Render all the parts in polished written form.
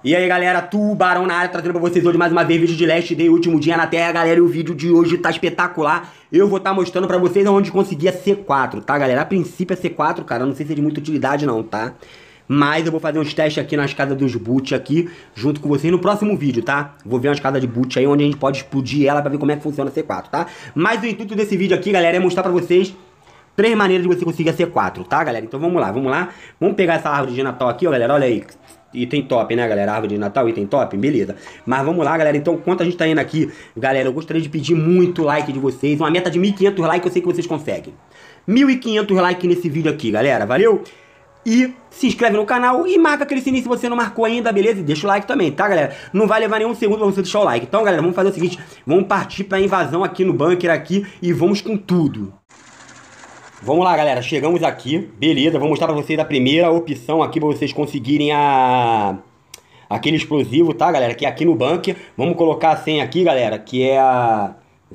E aí galera, Tubarão na área, trazendo pra vocês hoje mais uma vez vídeo de Last Day, último dia na Terra, galera. E o vídeo de hoje tá espetacular. Eu vou estar mostrando pra vocês onde conseguir a C4, tá galera? A princípio é C4, cara, não sei se é de muita utilidade não, tá? Mas eu vou fazer uns testes aqui nas casas dos boot aqui, junto com vocês no próximo vídeo, tá? Vou ver umas casas de boot aí, onde a gente pode explodir ela pra ver como é que funciona a C4, tá? Mas o intuito desse vídeo aqui, galera, é mostrar pra vocês 3 maneiras de você conseguir a C4, tá galera? Então vamos lá, vamos lá. Vamos pegar essa árvore de Natal aqui, ó galera, olha aí. Item top, né, galera? Árvore de Natal, item top, beleza. Mas vamos lá, galera. Então, enquanto a gente tá indo aqui, galera, eu gostaria de pedir muito like de vocês. Uma meta de 1.500 likes, eu sei que vocês conseguem. 1.500 likes nesse vídeo aqui, galera. Valeu? E se inscreve no canal e marca aquele sininho se você não marcou ainda, beleza? E deixa o like também, tá, galera? Não vai levar nenhum segundo pra você deixar o like. Então, galera, vamos fazer o seguinte. Vamos partir pra invasão aqui no bunker aqui e vamos com tudo. Vamos lá, galera, chegamos aqui, beleza, vou mostrar pra vocês a primeira opção aqui pra vocês conseguirem aquele explosivo, tá, galera, que é aqui no bunker. Vamos colocar a senha aqui, galera, que é a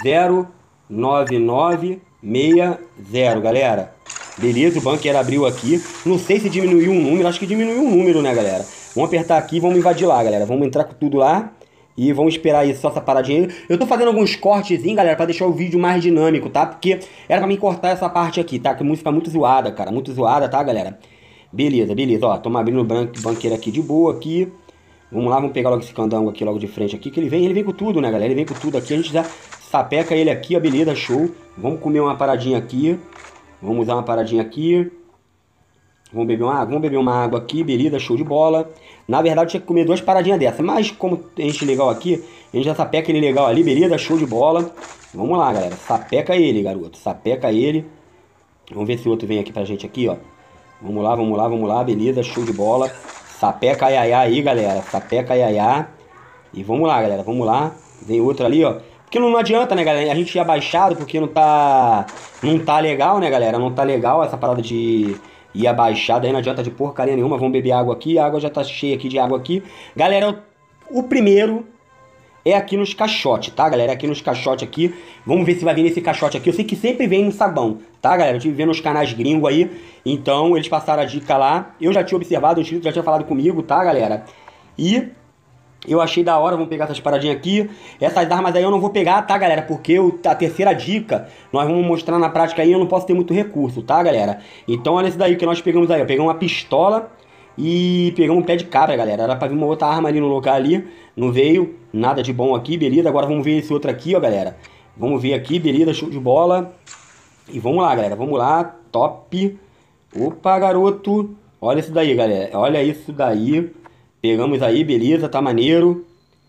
09960, galera. Beleza, o bunker abriu aqui, não sei se diminuiu um número, acho que diminuiu um número, né, galera. Vamos apertar aqui e vamos invadir lá, galera, vamos entrar com tudo lá. E vamos esperar aí só essa paradinha aí. Eu tô fazendo alguns cortezinhos, galera, pra deixar o vídeo mais dinâmico, tá? Porque era pra mim cortar essa parte aqui, tá? Que a música tá muito zoada, cara. Muito zoada, tá, galera? Beleza, beleza. Ó, estamos abrindo o banqueiro aqui de boa aqui. Vamos lá, vamos pegar logo esse candango aqui, logo de frente aqui. Que ele vem com tudo, né, galera? Ele vem com tudo aqui. A gente já sapeca ele aqui, ó. Beleza, show. Vamos comer uma paradinha aqui. Vamos usar uma paradinha aqui. Vamos beber uma água aqui, beleza, show de bola. Na verdade tinha que comer 2 paradinhas dessa, mas como tem gente legal aqui, a gente já sapeca ele legal ali, beleza, show de bola. Vamos lá, galera, sapeca ele, garoto, sapeca ele. Vamos ver se o outro vem aqui pra gente aqui, ó. Vamos lá, vamos lá, vamos lá, beleza, show de bola. Sapeca iaiá aí, galera, sapeca iaiá. E vamos lá, galera, vamos lá. Vem outro ali, ó. Porque não adianta, né, galera, a gente ir abaixado porque não tá legal, né, galera, não tá legal essa parada de... E abaixada aí não adianta de porcaria nenhuma. Vamos beber água aqui. A água já tá cheia aqui de água aqui. Galera, o primeiro é aqui nos caixotes, tá, galera? Aqui nos caixotes aqui. Vamos ver se vai vir nesse caixote aqui. Eu sei que sempre vem no sabão, tá, galera? Eu tive vendo nos canais gringos aí. Então, eles passaram a dica lá. Eu já tinha observado, o Tito já tinha falado comigo, tá, galera? E... eu achei da hora, vamos pegar essas paradinhas aqui. Essas armas aí eu não vou pegar, tá, galera? Porque a terceira dica, nós vamos mostrar na prática aí, eu não posso ter muito recurso, tá, galera? Então olha esse daí que nós pegamos aí, ó. Pegamos uma pistola e pegamos um pé de cabra, galera. Era pra vir uma outra arma ali no lugar ali. Não veio, nada de bom aqui, beleza? Agora vamos ver esse outro aqui, ó, galera. Vamos ver aqui, beleza, show de bola. E vamos lá, galera, vamos lá, top. Opa, garoto. Olha isso daí, galera, olha isso daí. Pegamos aí, beleza, tá maneiro.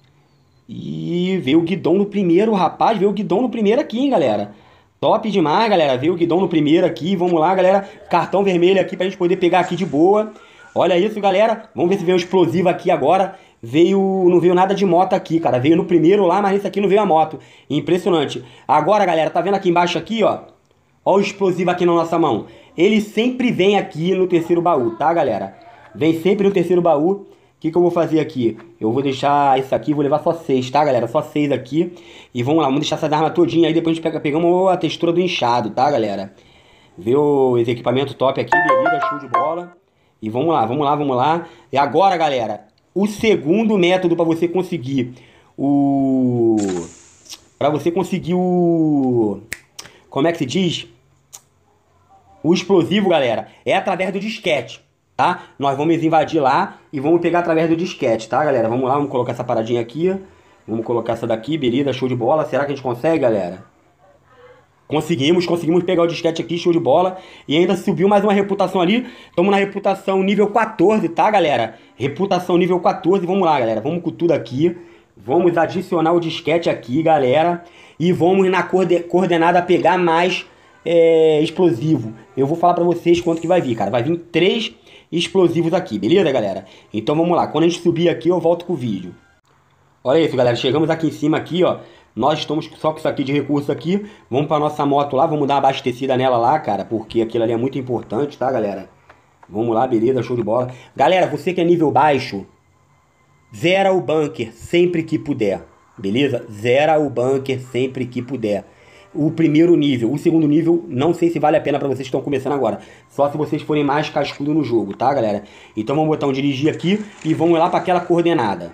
E veio o guidão no primeiro, rapaz. Veio o guidão no primeiro aqui, hein, galera. Top demais, galera. Veio o guidão no primeiro aqui. Vamos lá, galera. Cartão vermelho aqui pra gente poder pegar aqui de boa. Olha isso, galera. Vamos ver se veio um explosivo aqui agora. Não veio nada de moto aqui, cara. Veio no primeiro lá, mas nesse aqui não veio a moto. Impressionante. Agora, galera, tá vendo aqui embaixo aqui, ó? Ó o explosivo aqui na nossa mão. Ele sempre vem aqui no terceiro baú, tá, galera? Vem sempre no terceiro baú. O que eu vou fazer aqui? Eu vou deixar isso aqui, vou levar só 6, tá, galera? Só 6 aqui. E vamos lá, vamos deixar essa arma todinha aí, depois a gente pegamos a textura do inchado, tá, galera? Vê os equipamentos top aqui, beleza, show de bola. E vamos lá, vamos lá, vamos lá. E agora, galera, o segundo método pra você conseguir como é que se diz? O explosivo, galera, é através do disquete. Tá? Nós vamos invadir lá e vamos pegar através do disquete, tá, galera? Vamos lá, vamos colocar essa paradinha aqui. Vamos colocar essa daqui, beleza, show de bola. Será que a gente consegue, galera? Conseguimos pegar o disquete aqui, show de bola. E ainda subiu mais uma reputação ali. Estamos na reputação nível 14, tá, galera? Reputação nível 14, vamos lá, galera. Vamos com tudo aqui. Vamos adicionar o disquete aqui, galera. E vamos na coordenada pegar mais explosivo. Eu vou falar pra vocês quanto que vai vir, cara. Vai vir 3 explosivos aqui, beleza, galera? Então vamos lá, quando a gente subir aqui eu volto com o vídeo. Olha isso, galera, chegamos aqui em cima aqui, ó. Nós estamos só com isso aqui de recurso aqui. Vamos pra nossa moto lá, vamos dar uma abastecida nela lá, cara, porque aquilo ali é muito importante, tá, galera? Vamos lá, beleza, show de bola. Galera, você que é nível baixo, zera o bunker sempre que puder, beleza? Zera o bunker sempre que puder. o primeiro nível. O segundo nível, não sei se vale a pena pra vocês que estão começando agora. Só se vocês forem mais cascudo no jogo, tá, galera? Então vamos botar um dirigir aqui e vamos lá pra aquela coordenada.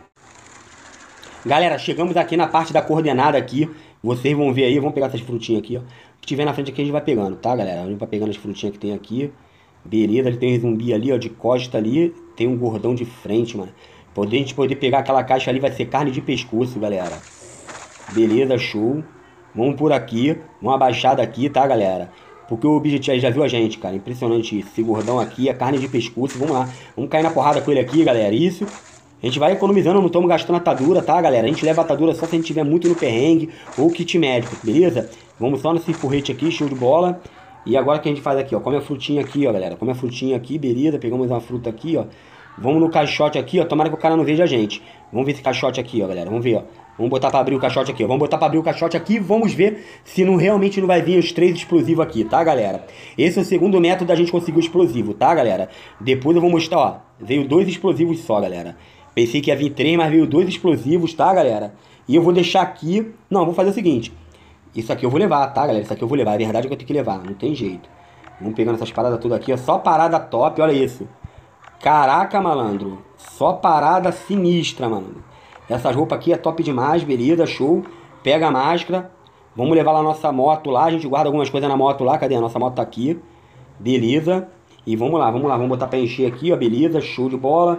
Galera, chegamos aqui na parte da coordenada aqui. Vocês vão ver aí, vamos pegar essas frutinhas aqui, ó. O que tiver na frente aqui a gente vai pegando, tá, galera? A gente vai pegando as frutinhas que tem aqui. Beleza, ele tem um zumbi ali, ó, de costa ali. Tem um gordão de frente, mano. Pra gente poder pegar aquela caixa ali, vai ser carne de pescoço, galera. Beleza, show. Vamos por aqui, uma abaixada aqui, tá, galera? Porque o objetivo, já viu a gente, cara, impressionante isso. Esse gordão aqui é carne de pescoço, vamos lá. Vamos cair na porrada com ele aqui, galera, isso. A gente vai economizando, não estamos gastando atadura, tá, galera? A gente leva atadura só se a gente tiver muito no perrengue ou kit médico, beleza? Vamos só nesse porrete aqui, show de bola. E agora o que a gente faz aqui, ó, come a frutinha aqui, ó, galera. Come a frutinha aqui, beleza, pegamos uma fruta aqui, ó. Vamos no caixote aqui, ó, tomara que o cara não veja a gente. Vamos ver esse caixote aqui, ó, galera, vamos ver, ó. Vamos botar pra abrir o caixote aqui, ó. Vamos botar pra abrir o caixote aqui e vamos ver se não, realmente não vai vir os 3 explosivos aqui, tá, galera? Esse é o segundo método da gente conseguir o explosivo, tá, galera? Depois eu vou mostrar, ó. Veio 2 explosivos só, galera. Pensei que ia vir 3, mas veio 2 explosivos, tá, galera? E eu vou deixar aqui... Não, vou fazer o seguinte. Isso aqui eu vou levar, tá, galera? Isso aqui eu vou levar. É verdade que eu tenho que levar, não tem jeito. Vamos pegando essas paradas tudo aqui, ó. Só parada top, olha isso. Caraca, malandro. Só parada sinistra, mano. Essas roupas aqui é top demais, beleza, show. Pega a máscara. Vamos levar lá a nossa moto lá. A gente guarda algumas coisas na moto lá. Cadê? A nossa moto tá aqui. Beleza. E vamos lá, vamos lá. Vamos botar pra encher aqui, ó. Beleza, show de bola.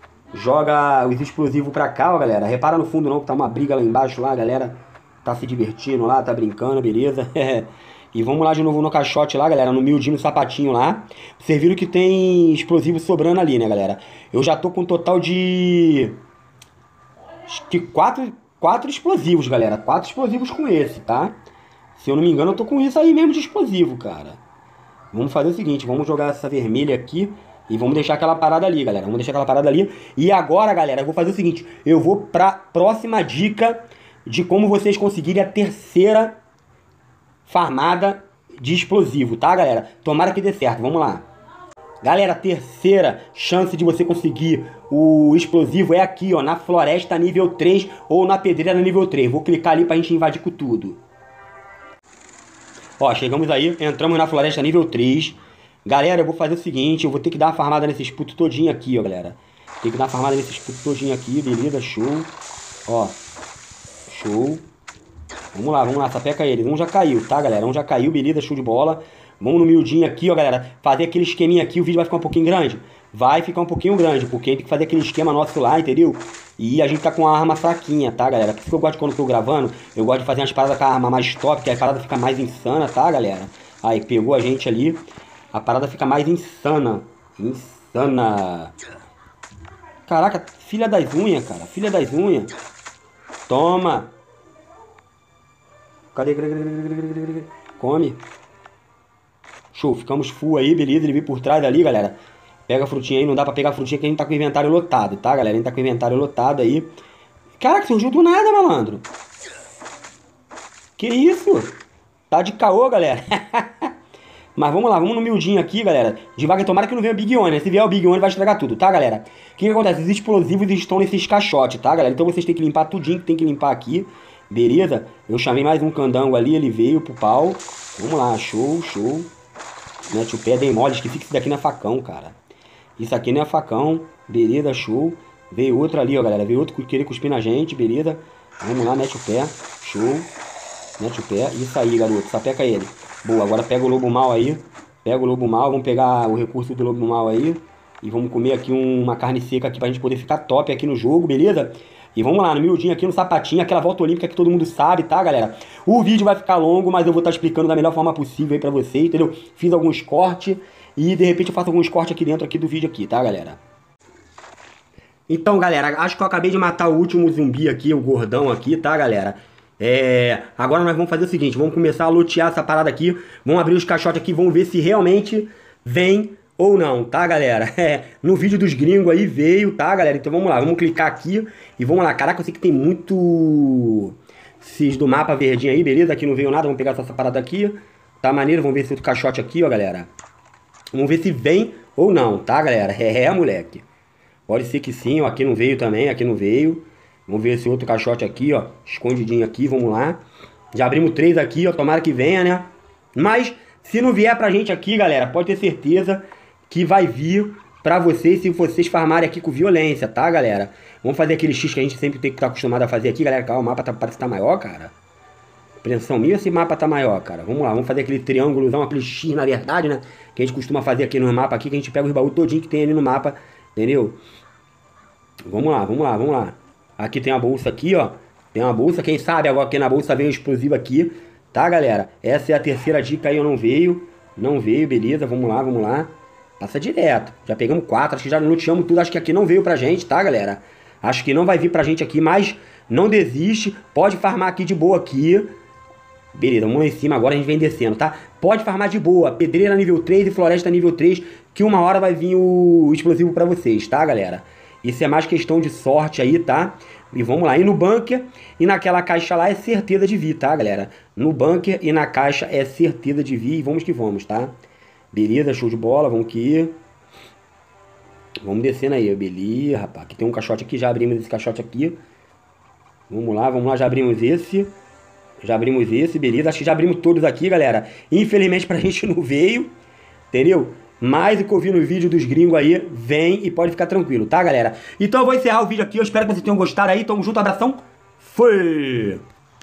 Joga os explosivos pra cá, ó, galera. Repara no fundo não, que tá uma briga lá embaixo lá, galera. Tá se divertindo lá, tá brincando, beleza. E vamos lá de novo no caixote lá, galera. No miudinho, no sapatinho lá. Vocês viram que tem explosivo sobrando ali, né, galera? Eu já tô com um total de... Acho que 4 explosivos, galera. 4 explosivos com esse, tá? Se eu não me engano, eu tô com isso aí mesmo de explosivo, cara. Vamos fazer o seguinte, vamos jogar essa vermelha aqui e vamos deixar aquela parada ali, galera. Vamos deixar aquela parada ali. E agora, galera, eu vou fazer o seguinte. Eu vou pra próxima dica de como vocês conseguirem a terceira farmada de explosivo, tá, galera? Tomara que dê certo, vamos lá. Galera, a terceira chance de você conseguir o explosivo é aqui, ó, na floresta nível 3 ou na pedreira nível 3. Vou clicar ali pra gente invadir com tudo. Ó, chegamos aí, entramos na floresta nível 3. Galera, eu vou fazer o seguinte, eu vou ter que dar uma farmada nesses putos todinho aqui, ó, galera. Tem que dar uma farmada nesses putos todinho aqui, beleza, show. Ó, show. Vamos lá, sapeca eles. Um já caiu, tá, galera? Um já caiu, beleza, show de bola. Vamos no miudinho aqui, ó, galera. Fazer aquele esqueminha aqui, o vídeo vai ficar um pouquinho grande. Vai ficar um pouquinho grande, porque tem que fazer aquele esquema nosso lá, entendeu? E a gente tá com a arma fraquinha, tá, galera? Por isso que eu gosto de quando eu tô gravando, eu gosto de fazer umas paradas com a arma mais top, que a parada fica mais insana, tá, galera? Aí, pegou a gente ali. A parada fica mais insana. Insana. Caraca, filha das unhas, cara. Filha das unhas. Toma. Cadê? Come. Show, ficamos full aí, beleza. Ele veio por trás ali, galera. Pega a frutinha aí, não dá pra pegar a frutinha que a gente tá com o inventário lotado, tá, galera? A gente tá com o inventário lotado aí. Caraca, surgiu do nada, malandro. Que isso? Tá de caô, galera. Mas vamos lá, vamos no miudinho aqui, galera. Devagar, tomara que não venha o Big One, né? Se vier o Big One vai estragar tudo, tá, galera? O que acontece? Os explosivos estão nesses caixotes, tá, galera? Então vocês têm que limpar tudinho que tem que limpar aqui. Beleza? Eu chamei mais um candango ali, ele veio pro pau. Vamos lá, show, show. Mete o pé, dei mole, esqueci que isso daqui não é facão, cara. Isso aqui não é facão, beleza, show. Veio outro ali, ó, galera, veio outro querer cuspir na gente, beleza. Vamos lá, mete o pé, show. Mete o pé, isso aí, garoto, sapeca ele. Boa, agora pega o lobo mal aí. Pega o lobo mal, vamos pegar o recurso do lobo mal aí. E vamos comer aqui uma carne seca aqui pra gente poder ficar top aqui no jogo, beleza? E vamos lá, no miudinho aqui, no sapatinho, aquela volta olímpica que todo mundo sabe, tá, galera? O vídeo vai ficar longo, mas eu vou estar explicando da melhor forma possível aí pra vocês, entendeu? Fiz alguns cortes e, de repente, eu faço alguns cortes aqui dentro aqui do vídeo aqui, tá, galera? Então, galera, acho que eu acabei de matar o último zumbi aqui, o gordão aqui, tá, galera? Agora nós vamos fazer o seguinte, vamos começar a lotear essa parada aqui, vamos abrir os caixotes aqui, vamos ver se realmente vem ou não, tá, galera? No vídeo dos gringos aí veio, tá, galera? Então vamos lá, vamos clicar aqui e vamos lá. Caraca, eu sei que tem muito esses do mapa verdinho aí, beleza? Aqui não veio nada, vamos pegar essa parada aqui. Tá maneiro, vamos ver esse outro caixote aqui, ó, galera. Vamos ver se vem ou não, tá, galera? Moleque. Pode ser que sim, ó, aqui não veio também, aqui não veio. Vamos ver esse outro caixote aqui, ó, escondidinho aqui, vamos lá. Já abrimos 3 aqui, ó. Tomara que venha, né? Mas, se não vier pra gente aqui, galera, pode ter certeza que vai vir pra vocês se vocês farmarem aqui com violência, tá, galera? Vamos fazer aquele X que a gente sempre tem que estar acostumado a fazer aqui, galera. Calma, o mapa parece que tá maior, cara. Apreensão minha, esse mapa tá maior, cara. Vamos lá, vamos fazer aquele triângulozão, aquele X, na verdade, né? Que a gente costuma fazer aqui no mapa aqui, que a gente pega os baús todinho que tem ali no mapa, entendeu? Vamos lá, vamos lá, vamos lá. Aqui tem a bolsa aqui, ó. Tem uma bolsa, quem sabe agora aqui na bolsa vem um explosivo aqui, tá, galera? Essa é a terceira dica aí, eu não veio. Não veio, beleza, vamos lá, vamos lá. Passa direto. Já pegamos 4, acho que já loteamos tudo. Acho que aqui não veio pra gente, tá, galera? Acho que não vai vir pra gente aqui, mas não desiste. Pode farmar aqui de boa aqui. Beleza, vamos lá em cima, agora a gente vem descendo, tá? Pode farmar de boa. Pedreira nível 3 e floresta nível 3, que uma hora vai vir o explosivo pra vocês, tá, galera? Isso é mais questão de sorte aí, tá? E vamos lá. E no bunker e naquela caixa lá é certeza de vir, tá, galera? No bunker e na caixa é certeza de vir. E vamos que vamos, tá? Beleza, show de bola. Vamos que ir. Vamos descendo aí. Beleza, rapaz. Aqui tem um caixote aqui. Já abrimos esse caixote aqui. Vamos lá. Já abrimos esse. Beleza. Acho que já abrimos todos aqui, galera. Infelizmente pra gente não veio. Entendeu? Mas o que eu vi no vídeo dos gringos aí, vem e pode ficar tranquilo, tá, galera? Então eu vou encerrar o vídeo aqui. Eu espero que vocês tenham gostado aí. Tamo junto, abração. Fui!